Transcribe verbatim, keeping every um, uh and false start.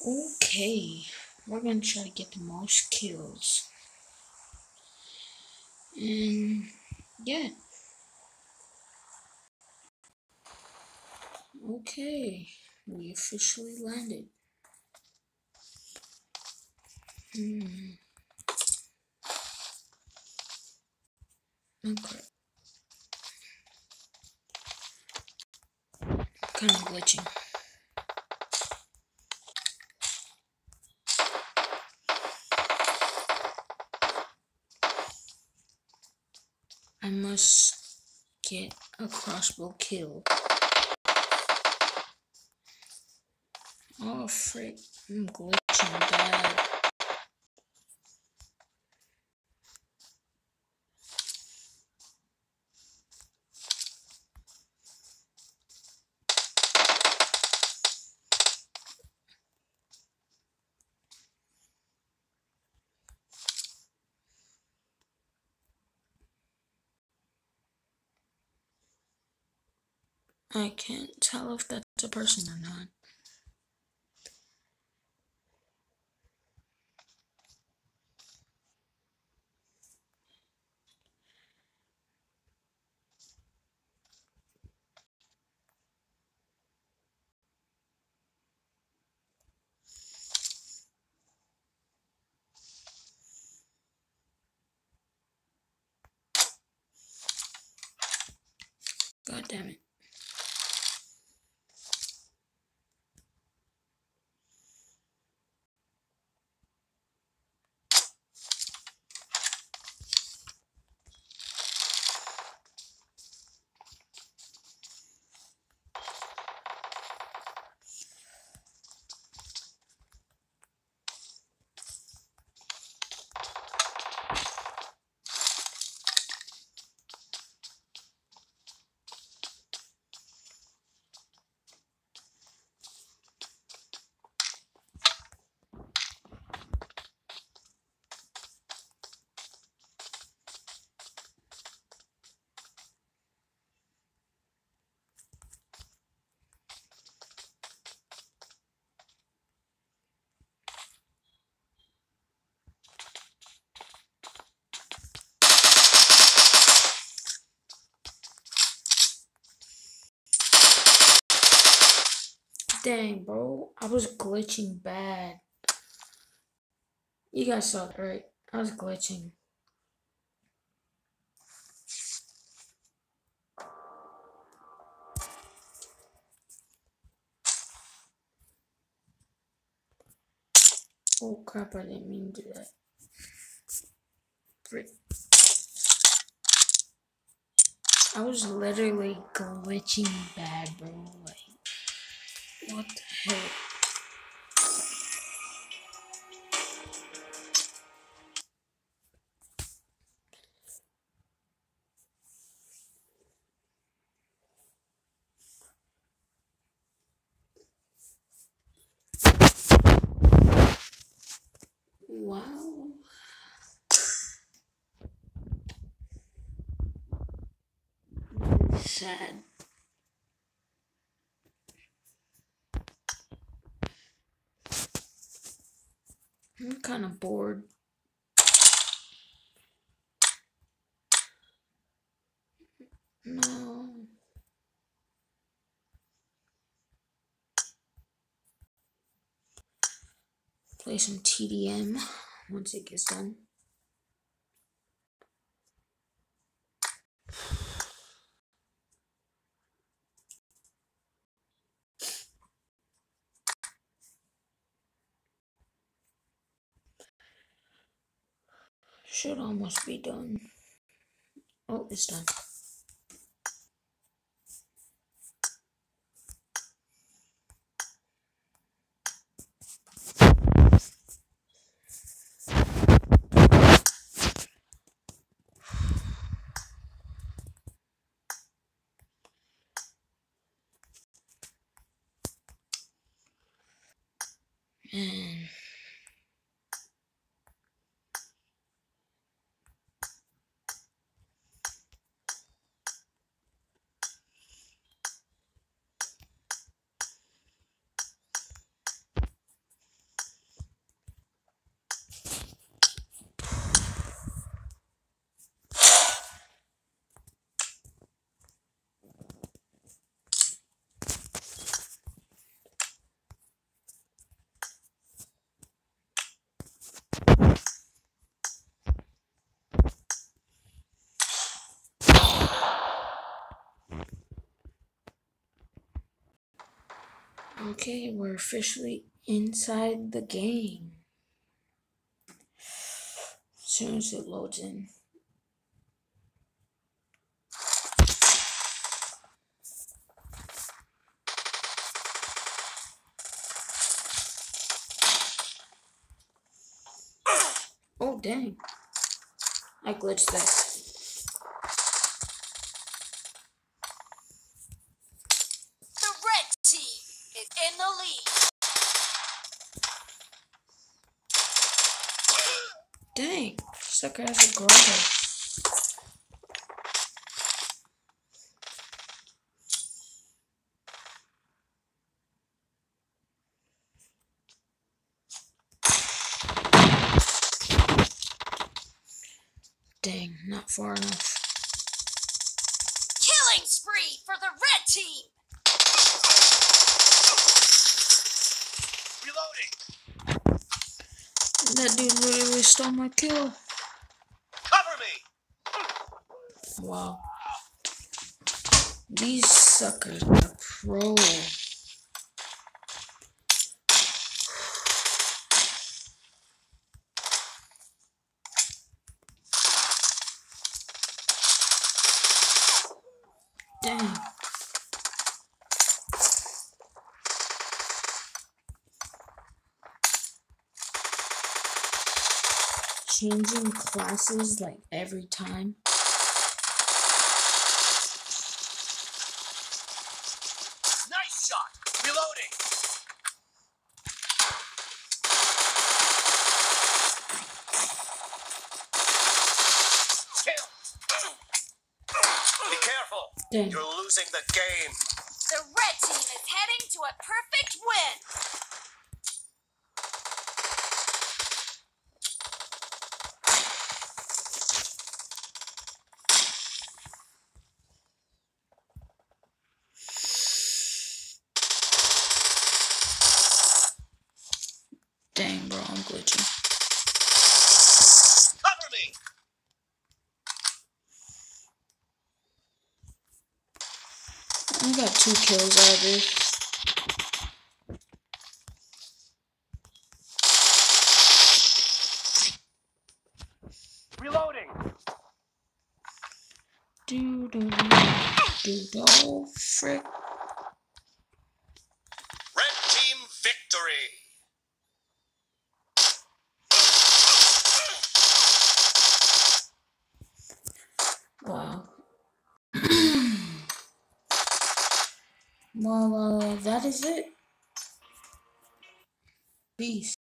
Okay, we're gonna try to get the most kills. And yeah. Okay, we officially landed. Hmm. Okay. Kind of glitching. I must get a crossbow kill. Oh frick, I'm glitching bad. I can't tell if that's a person or not. God damn it. Dang, bro, I was glitching bad. You guys saw that, right? I was glitching. Oh crap, I didn't mean to do that. Frick. I was literally glitching bad, bro. Like, what the hell? Wow. Sad. I'm kind of bored. No. Play some T D M once it gets done. Should almost be done. Oh, it's done. Man. Okay, we're officially inside the game. As soon as it loads in. Oh, dang. I glitched that. The red team is in the lead. Dang. Sucker has a grabber. Dang, not far enough. Killing spree for the red team. Reloading. That dude literally stole my kill. Cover me. Wow. These suckers are pro. Dang. Changing classes like every time. Nice shot. Reloading. Kill. Be careful. Dang. You're losing the game. The red team is heading to a perfect win. Dang, bro, I'm glitching. Cover me. I got two kills out of this. Reloading. Do do do do do. Oh, frick. Red team victory. Wow. Well, uh, that is it. Peace.